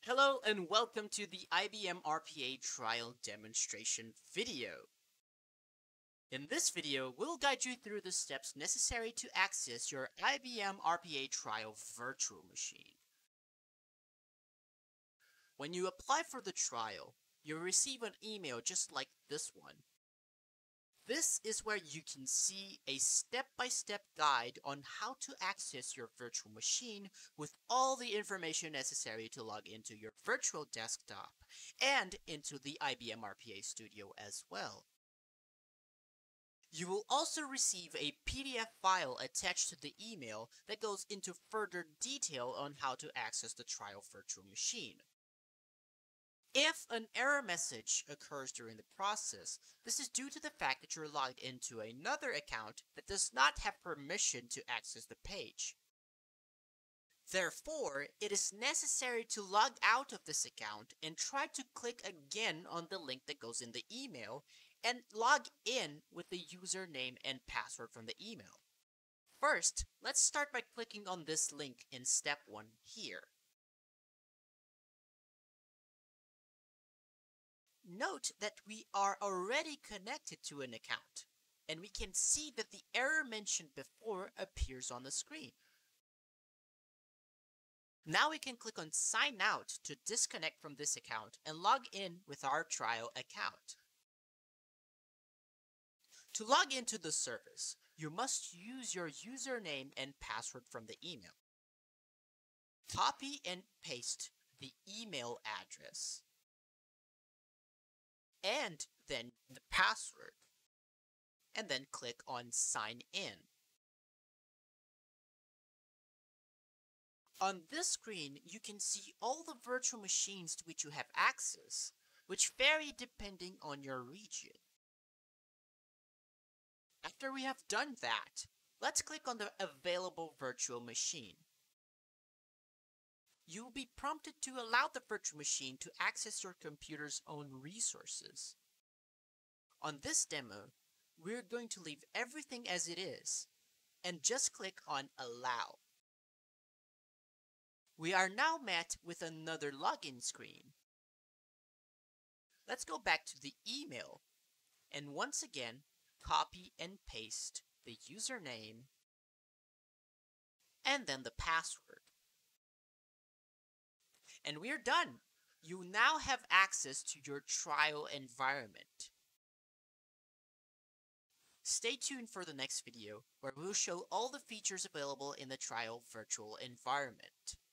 Hello and welcome to the IBM RPA Trial Demonstration video. In this video, we'll guide you through the steps necessary to access your IBM RPA Trial virtual machine. When you apply for the trial, you'll receive an email just like this one. This is where you can see a step-by-step guide on how to access your virtual machine with all the information necessary to log into your virtual desktop and into the IBM RPA Studio as well. You will also receive a PDF file attached to the email that goes into further detail on how to access the trial virtual machine. If an error message occurs during the process, this is due to the fact that you're logged into another account that does not have permission to access the page. Therefore, it is necessary to log out of this account and try to click again on the link that goes in the email and log in with the username and password from the email. First, let's start by clicking on this link in step 1 here. Note that we are already connected to an account, and we can see that the error mentioned before appears on the screen. Now we can click on Sign Out to disconnect from this account and log in with our trial account. To log into the service, you must use your username and password from the email. Copy and paste the email address, and then the password, and then click on Sign In. On this screen, you can see all the virtual machines to which you have access, which vary depending on your region. After we have done that, let's click on the available virtual machine. You will be prompted to allow the virtual machine to access your computer's own resources. On this demo, we're going to leave everything as it is and just click on Allow. We are now met with another login screen. Let's go back to the email and once again copy and paste the username and then the password. And we're done. You now have access to your trial environment. Stay tuned for the next video where we'll show all the features available in the trial virtual environment.